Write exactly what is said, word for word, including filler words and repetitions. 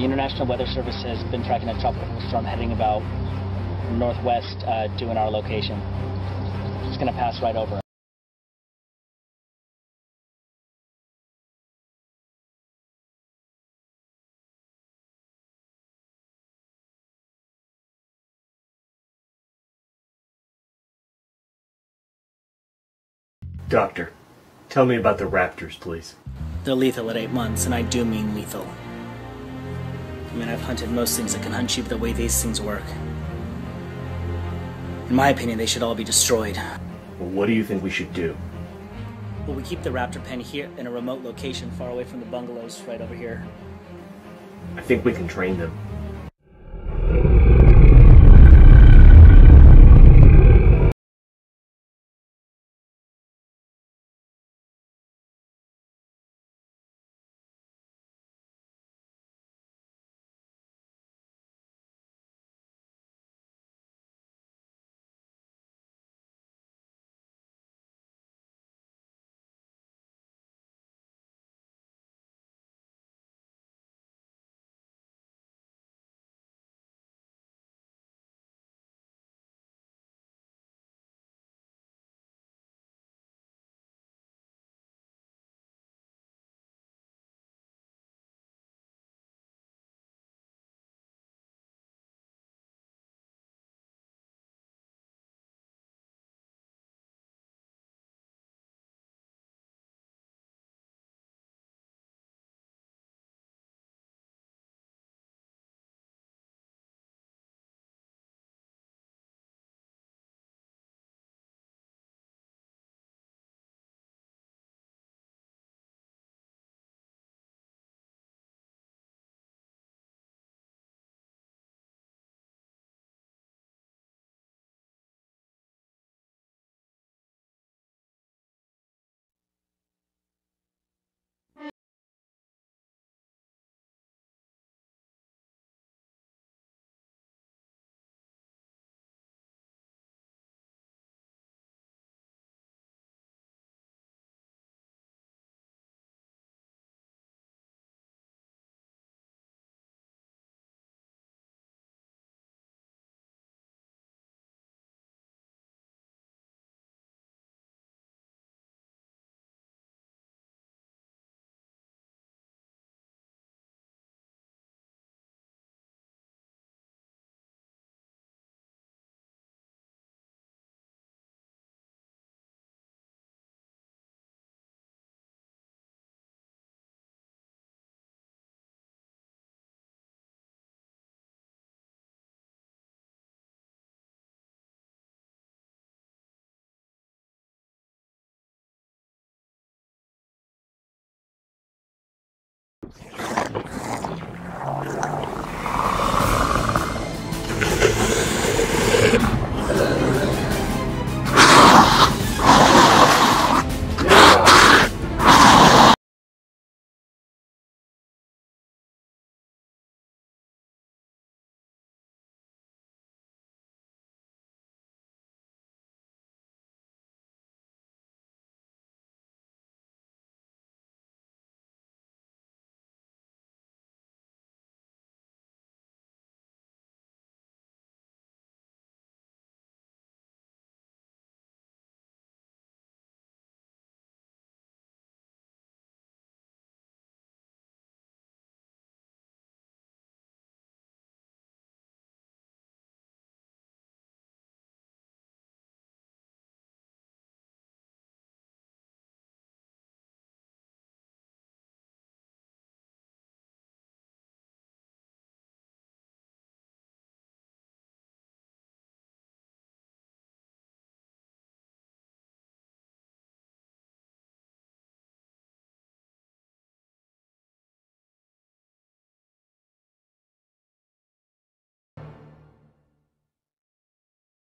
The International Weather Service has been tracking a tropical storm heading about northwest uh, due in our location. It's going to pass right over. Doctor, tell me about the raptors, please. They're lethal at eight months, and I do mean lethal. I mean, I've hunted most things that can hunt you, but the way these things work, in my opinion, they should all be destroyed. Well, what do you think we should do? Well, we keep the raptor pen here in a remote location far away from the bungalows right over here. I think we can train them.